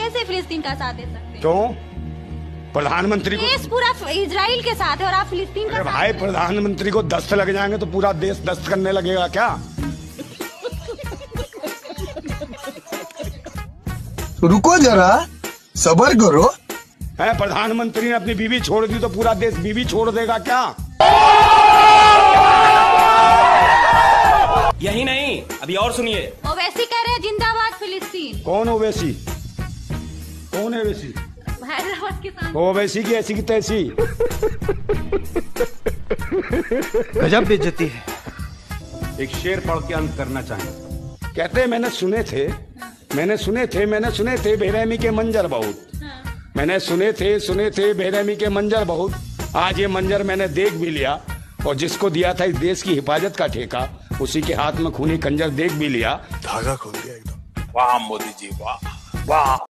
कैसे फिलिस्तीन का साथ दे सकते हैं? क्यों? प्रधानमंत्री को देश पूरा इजराइल के साथ है और आप फिलिस्तीन का साथ। भाई प्रधानमंत्री को दस्त लग जाएंगे तो पूरा देश दस्त करने लगेगा क्या? रुको जरा, सब्र करो। है प्रधानमंत्री ने अपनी बीवी छोड़ दी तो पूरा देश बीवी छोड़ देगा क्या? यही नहीं, अभी और सुनिए। ओवैसी कह रहे हैं जिंदाबाद फिलिस्तीन। कौन ओवैसी? कौन है ओवैसी? हैदराबाद किसान। ओवैसी की ऐसी की तैसी। गजब बेइज्जती है। एक शेर पढ़ के अंत करना चाहिए। कहते हैं मैंने सुने थे बेरहमी के मंजर बहुत। मैंने सुने थे बेरहमी के मंजर बहुत। आज ये मंजर मैंने देख भी लिया और जिसको दिया था इस देश की हिफाजत का ठेका उसी के हाथ में खूनी खंजर देख भी लिया। धागा खोल गया एकदम। वाह मोदी जी वाह वाह।